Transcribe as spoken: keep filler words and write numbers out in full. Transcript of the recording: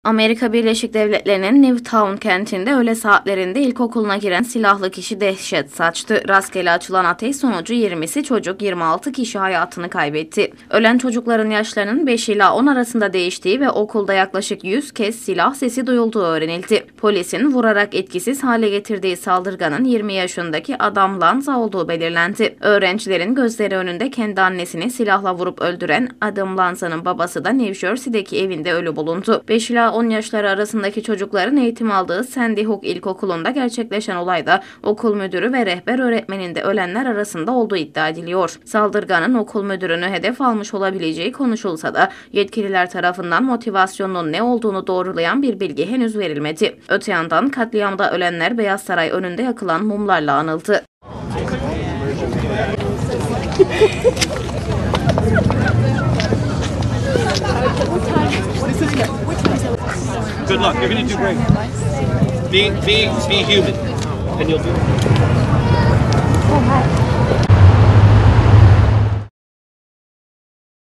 Amerika Birleşik Devletleri'nin Newtown kentinde öğle saatlerinde ilkokuluna giren silahlı kişi dehşet saçtı. Rastgele açılan ateş sonucu yirmisi çocuk, yirmi altı kişi hayatını kaybetti. Ölen çocukların yaşlarının beş ila on arasında değiştiği ve okulda yaklaşık yüz kez silah sesi duyulduğu öğrenildi. Polisin vurarak etkisiz hale getirdiği saldırganın yirmi yaşındaki Adam Lanza olduğu belirlendi. Öğrencilerin gözleri önünde kendi annesini silahla vurup öldüren Adam Lanza'nın babası da New Jersey'deki evinde ölü bulundu. beş ila on yaşları arasındaki çocukların eğitim aldığı Sandy Hook İlkokulu'nda gerçekleşen olayda okul müdürü ve rehber öğretmenin de ölenler arasında olduğu iddia ediliyor. Saldırganın okul müdürünü hedef almış olabileceği konuşulsa da yetkililer tarafından motivasyonunun ne olduğunu doğrulayan bir bilgi henüz verilmedi. Öte yandan katliamda ölenler Beyaz Saray önünde yakılan mumlarla anıldı. Good luck. You're going to do great. Be, be, be human, and you'll do it.